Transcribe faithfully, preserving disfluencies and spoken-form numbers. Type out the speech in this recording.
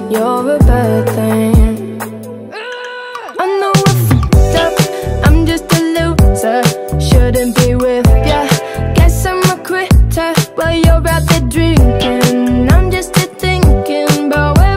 you're a bad thing. I know I fucked up, I'm just a loser, shouldn't be with ya. Guess I'm a quitter while you're out there drinking. I'm just